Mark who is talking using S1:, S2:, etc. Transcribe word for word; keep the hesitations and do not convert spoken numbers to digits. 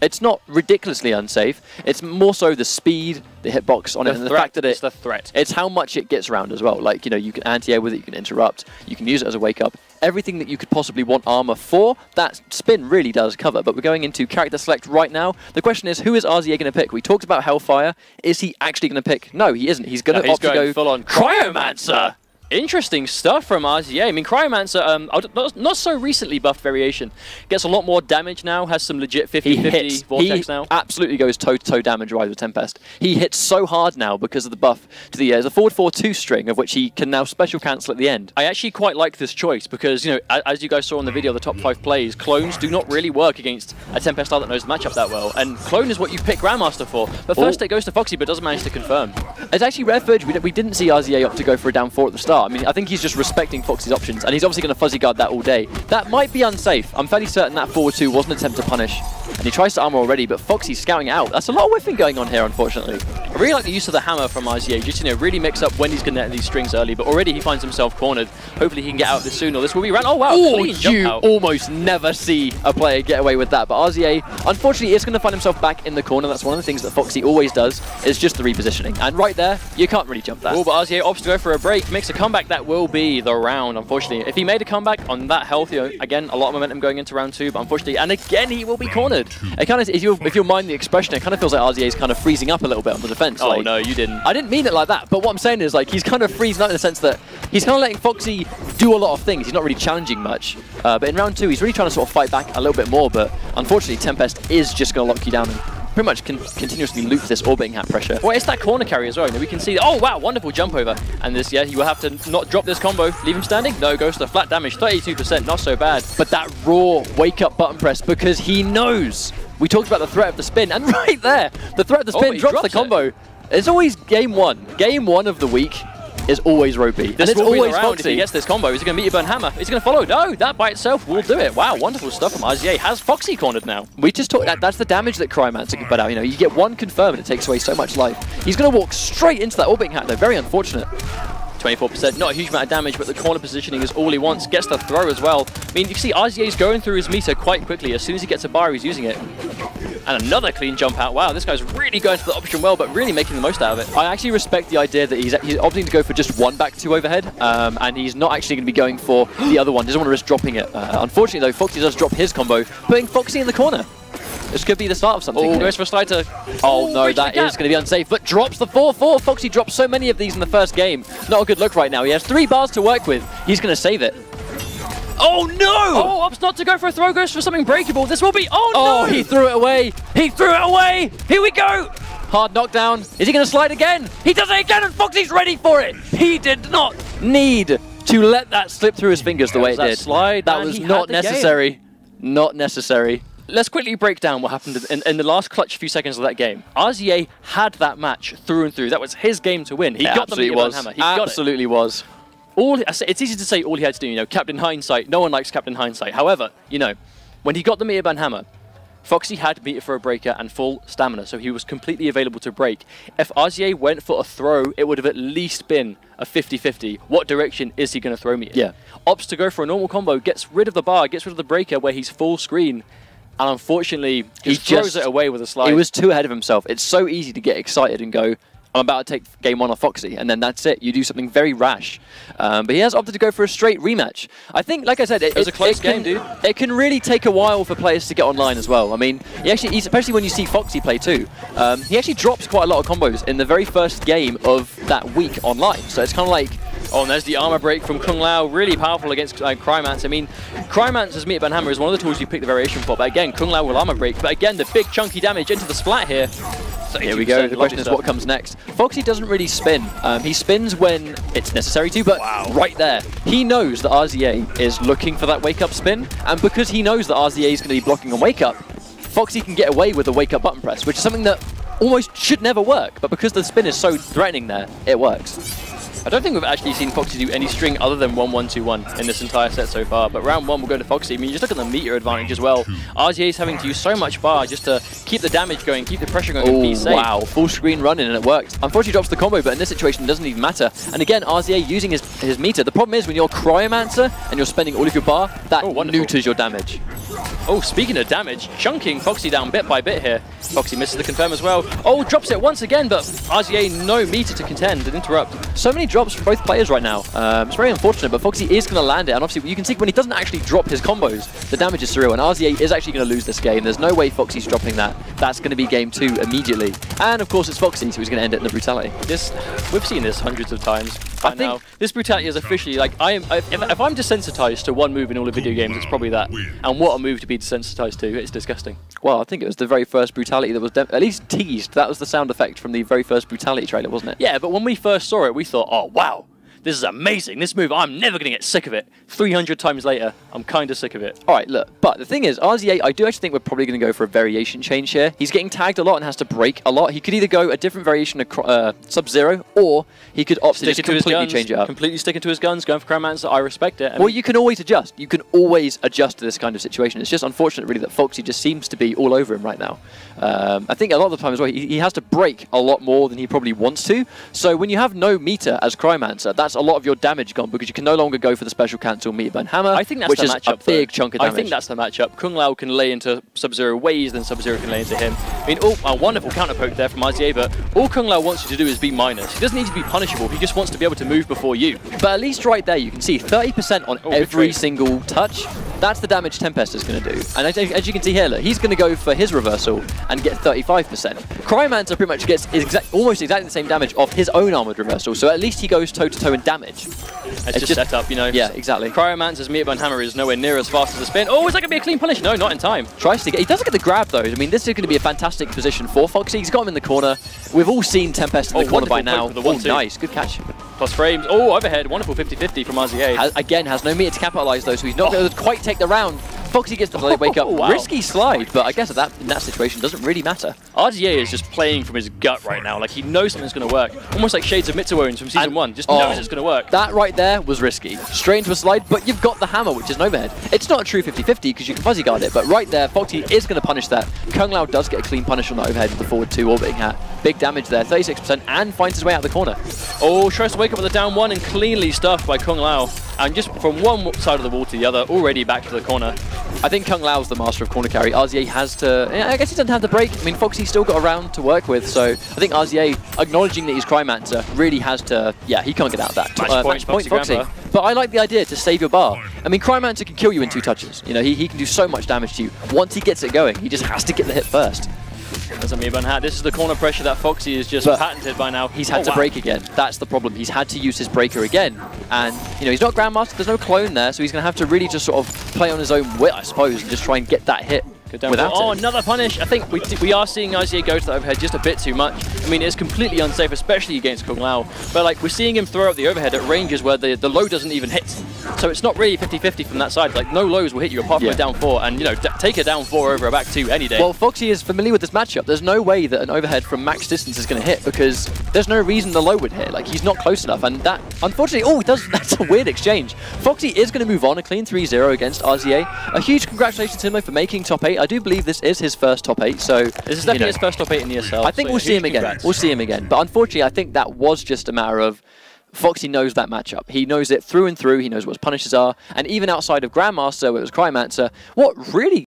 S1: It's not ridiculously unsafe. It's more so the speed, the hitbox on
S2: the
S1: it, and
S2: threat,
S1: the fact that it,
S2: it's the threat.
S1: It's how much it gets around as well. Like, you know, you can anti-air with it, you can interrupt, you can use it as a wake-up. Everything that you could possibly want armor for, that spin really does cover. But we're going into character select right now. The question is, who is R Z A going to pick? We talked about Hellfire. Is he actually going to pick? No, he isn't. He's going to
S2: no,
S1: opt to go
S2: full on Cryomancer. Interesting stuff from R Z A. I mean, Cryomancer, um, not, not so recently buffed variation. Gets a lot more damage now, has some legit fifty fifty Vortex
S1: he
S2: now.
S1: Absolutely goes toe-to-toe damage-wise with Tempest. He hits so hard now because of the buff to the, uh, the forward four two string, of which he can now special cancel at the end.
S2: I actually quite like this choice because, you know, as you guys saw in the video, the top five plays, clones do not really work against a Tempest style that knows the matchup that well. And clone is what you pick Grandmaster for. But first
S1: oh.
S2: it goes to Foxy, but doesn't manage to confirm.
S1: It's actually rare footage. We, we didn't see R Z A opt to go for a down four at the start. I mean, I think he's just respecting Foxy's options, and he's obviously going to fuzzy guard that all day. That might be unsafe. I'm fairly certain that forward two was an attempt to punish, and he tries to armor already, but Foxy's scouting out. That's a lot of whiffing going on here, unfortunately.
S2: I really like the use of the hammer from R Z A, just, you know, really mix up when he's going to net these strings early, but already he finds himself cornered. Hopefully he can get out of this soon, or this will be ran. Oh, wow.
S1: Oh,
S2: clean jump
S1: you
S2: out.
S1: almost never see a player get away with that, but R Z A, unfortunately, is going to find himself back in the corner. That's one of the things that Foxy always does, is just the repositioning. And right there, you can't really jump that.
S2: Oh, but R Z A opts to go for a break, makes a comeback. That will be the round, unfortunately. If he made a comeback on that health, you know, again, a lot of momentum going into round two, but unfortunately, and again, he will be cornered. It kind of, if you if you mind the expression, it kind of feels like R Z A is kind of freezing up a little bit on the defense. Oh,
S1: like,
S2: no, you didn't.
S1: I didn't mean it like that, but what I'm saying is, like, he's kind of freezing up in the sense that he's kind of letting Foxy do a lot of things. He's not really challenging much. Uh, but in round two, he's really trying to sort of fight back a little bit more, but unfortunately, Tempest is just going to lock you down and pretty much can continuously loop this orbiting hat pressure.
S2: Well, it's that corner carry as well. You know, we can see, oh wow, wonderful jump over. And this, yeah, you will have to not drop this combo. Leave him standing? No, goes to flat damage, thirty-two percent, not so bad.
S1: But that raw wake-up button press, because he knows. We talked about the threat of the spin, and right there, the threat of the spin
S2: oh,
S1: drops,
S2: drops
S1: the combo. It. It's always game one. Game one of the week is always ropey.
S2: This
S1: and it's
S2: will
S1: always
S2: be the round.
S1: Foxy.
S2: If he gets this combo, is he going to meet your burn hammer? Is he going to follow? No, that by itself will do it. Wow, wonderful stuff from R Z A. Has Foxy cornered now?
S1: We just talked, that, that's the damage that Cryomancer can put out. You know, you get one confirm and it takes away so much life. He's going to walk straight into that orbiting hat though, very unfortunate.
S2: twenty-four percent, not a huge amount of damage, but the corner positioning is all he wants. Gets the throw as well. I mean, you can see R Z A's going through his meter quite quickly. As soon as he gets a bar, he's using it. And another clean jump out. Wow, this guy's really going to the option well, but really making the most out of it.
S1: I actually respect the idea that he's, he's opting to go for just one back two overhead, um, and he's not actually going to be going for the other one. Doesn't want to risk dropping it. Uh, unfortunately, though, Foxy does drop his combo, putting Foxy in the corner. This could be the start of something.
S2: Oh, goes for a slide to...
S1: Oh, no, that is going to be unsafe, but drops the four four. Foxy drops so many of these in the first game. Not a good look right now. He has three bars to work with. He's going to save it. Oh, no!
S2: Oh, opts not to go for a throw, goes for something breakable. This will be... Oh, no!
S1: Oh, he threw it away. He threw it away. Here we go. Hard knockdown. Is he going to slide again? He does it again, and Foxy's ready for it. He did not need to let that slip through his fingers the way it did.
S2: Slide,
S1: that was not necessary. Not necessary.
S2: Let's quickly break down what happened in, in the last clutch few seconds of that game. R Z A had that match through and through. That was his game to win. He
S1: it
S2: got the meter
S1: was.
S2: hammer. He
S1: absolutely
S2: got it.
S1: was.
S2: All it's easy to say all he had to do, you know, Captain Hindsight. No one likes Captain Hindsight. However, you know, when he got the meter hammer, Foxy had meter for a breaker and full stamina, so he was completely available to break. If R Z A went for a throw, it would have at least been a fifty fifty. What direction is he going to throw me in?
S1: Yeah.
S2: Opts to go for a normal combo, gets rid of the bar, gets rid of the breaker where he's full screen, and unfortunately, he just throws it away with a slide.
S1: He was too ahead of himself. It's so easy to get excited and go, I'm about to take game one off Foxy, and then that's it. You do something very rash. Um, but he has opted to go for a straight rematch. I think, like I said, it,
S2: it was
S1: it,
S2: a close
S1: it
S2: game,
S1: can,
S2: dude.
S1: It can really take a while for players to get online as well. I mean, he actually, especially when you see Foxy play too, um, he actually drops quite a lot of combos in the very first game of that week online. So it's kind of like,
S2: oh, and there's the armor break from Kung Lao, really powerful against uh, Cryomancer. I mean, Cryomancer's meter hammer is one of the tools you pick the variation for, but again, Kung Lao will armor break. But again, the big chunky damage into the splat here.
S1: Here we go. The question is what comes next. Foxy doesn't really spin. Um, he spins when it's necessary to, but wow. right there, he knows that R Z A is looking for that wake-up spin, and because he knows that R Z A is going to be blocking on wake-up, Foxy can get away with a wake-up button press, which is something that almost should never work, but because the spin is so threatening there, it works.
S2: I don't think we've actually seen Foxy do any string other than one one two one in this entire set so far, but round one will go to Foxy. I mean, just look at the meter advantage as well. R Z A is having to use so much bar just to keep the damage going, keep the pressure going,
S1: oh,
S2: and be safe.
S1: Wow, full screen running and it worked. Unfortunately drops the combo, but in this situation it doesn't even matter. And again, R Z A using his, his meter. The problem is when you're Cryomancer and you're spending all of your bar, that
S2: oh,
S1: neuters your damage.
S2: Oh, speaking of damage, chunking Foxy down bit by bit here. Foxy misses the confirm as well. Oh, drops it once again, but R Z A no meter to contend and interrupt.
S1: So many drops from both players right now. Um, it's very unfortunate, but Foxy is going to land it. And obviously, you can see when he doesn't actually drop his combos, the damage is through. And R Z A is actually going to lose this game. There's no way Foxy's dropping that. That's going to be game two immediately. And of course, it's Foxy, so he's going to end it in the brutality.
S2: This, we've seen this hundreds of times by
S1: I
S2: now.
S1: think
S2: This brutality is officially like I am. If, if I'm desensitized to one move in all the video games, it's probably that. And what a move to be desensitized to! It's disgusting.
S1: Well, I think it was the very first brutality that was at least teased. That was the sound effect from the very first brutality trailer, wasn't it?
S2: Yeah, but when we first saw it, we thought, oh wow, this is amazing. This move, I'm never going to get sick of it. three hundred times later, I'm kind of sick of it.
S1: All right, look, but the thing is, R Z A, I do actually think we're probably going to go for a variation change here. He's getting tagged a lot and has to break a lot. He could either go a different variation of uh, Sub-Zero, or he could opt to just completely change it up.
S2: Completely sticking to his guns, going for Cryomancer, I respect it. I
S1: well,
S2: mean,
S1: you can always adjust. You can always adjust to this kind of situation. It's just unfortunate, really, that Foxy just seems to be all over him right now. Um, I think a lot of the time as well, he, he has to break a lot more than he probably wants to. So when you have no meter as Cryomancer, that's a lot of your damage gone, because you can no longer go for the special cancel meter burn hammer,
S2: I think that's
S1: which
S2: the
S1: is
S2: matchup,
S1: a big
S2: though.
S1: chunk of damage.
S2: I think that's the matchup. Kung Lao can lay into Sub-Zero ways than Sub-Zero can lay into him. I mean, oh, a wonderful counter poke there from R Z A, but all Kung Lao wants you to do is be minus. He doesn't need to be punishable. He just wants to be able to move before you.
S1: But at least right there, you can see thirty percent on
S2: oh,
S1: every single touch. That's the damage Tempest is going to do. And as, as you can see here, look, he's going to go for his reversal and get thirty-five percent. Cryomancer pretty much gets exact, almost exactly the same damage off his own armored reversal, so at least he goes toe-to-toe in damage.
S2: It's,
S1: it's
S2: just,
S1: just
S2: set up, you know.
S1: Yeah, exactly.
S2: Cryomancer's meter burn hammer is nowhere near as fast as a spin. Oh, is that going to be a clean punish? No, not in time.
S1: Tries to get, he doesn't get the grab though. I mean, this is going to be a fantastic position for Foxy. He's got him in the corner. We've all seen Tempest in
S2: oh,
S1: the corner by
S2: now.
S1: now. Oh, nice, good catch.
S2: Plus frames. Oh, overhead. Wonderful fifty fifty from R Z A.
S1: Has, again, has no meter to capitalize though, so he's not oh. going to quite take the round. Foxy gets the delayed wake up.
S2: Oh, wow.
S1: Risky slide, but I guess that in that situation doesn't really matter.
S2: R Z A is just playing from his gut right now. Like, he knows something's going to work. Almost like Shades of Mitsuones from Season
S1: and,
S2: one. Just
S1: oh,
S2: knows it's going to work.
S1: That right there was risky. Straight into a slide, but you've got the hammer, which is an overhead. It's not a true fifty fifty because you can fuzzy guard it, but right there, Foxy is going to punish that. Kung Lao does get a clean punish on the overhead with the forward two orbiting hat. Big damage there, thirty-six percent, and finds his way out the corner.
S2: Oh, tries to wake up with the down one and cleanly stuffed by Kung Lao. And just from one side of the wall to the other, already back to the corner.
S1: I think Kung Lao's the master of corner carry. R Z A has to... Yeah, I guess he doesn't have the break. I mean, Foxy's still got a round to work with, so I think R Z A, acknowledging that he's Cryomancer, really has to... Yeah, he can't get out of that.
S2: Match
S1: uh,
S2: point,
S1: match point
S2: Foxy.
S1: Foxy. But I like the idea to save your bar. I mean, Cryomancer can kill you in two touches. You know, he, he can do so much damage to you. Once he gets it going, he just has to get the hit first.
S2: There's a meter burn hat. This is the corner pressure that Foxy is just
S1: but
S2: patented by now.
S1: He's had
S2: oh,
S1: to
S2: wow.
S1: break again. That's the problem. He's had to use his breaker again. And, you know, he's not Grandmaster. There's no clone there, so he's going to have to really just sort of play on his own wit, I suppose, and just try and get that hit. Without
S2: oh,
S1: it.
S2: Another punish. I think we, we are seeing R Z A go to the overhead just a bit too much. I mean, it's completely unsafe, especially against Kung Lao. But like, we're seeing him throw out the overhead at ranges where the, the low doesn't even hit. So it's not really fifty fifty from that side. Like, no lows will hit you apart from
S1: yeah.
S2: a down four. And, you know, take a down four over a back two any day.
S1: Well, Foxy is familiar with this matchup. There's no way that an overhead from max distance is going to hit because there's no reason the low would hit. Like, he's not close enough. And that, unfortunately, oh, it does, that's a weird exchange. Foxy is going to move on, a clean three zero against R Z A. A huge congratulations to him for making top eight. I do believe this is his first top eight, so
S2: this is definitely
S1: you know,
S2: his first top eight in the E S L.
S1: I think
S2: so
S1: we'll
S2: yeah,
S1: see him again.
S2: Congrats.
S1: We'll see him again. But unfortunately, I think that was just a matter of Foxy knows that matchup. He knows it through and through. He knows what his punishes are. And even outside of Grandmaster, where it was Cryomancer, what really